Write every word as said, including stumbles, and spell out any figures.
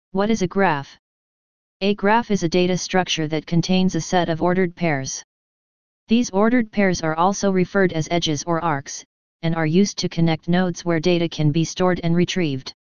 What is a graph? A graph is a data structure that contains a set of ordered pairs. These ordered pairs are also referred as edges or arcs, and are used to connect nodes where data can be stored and retrieved.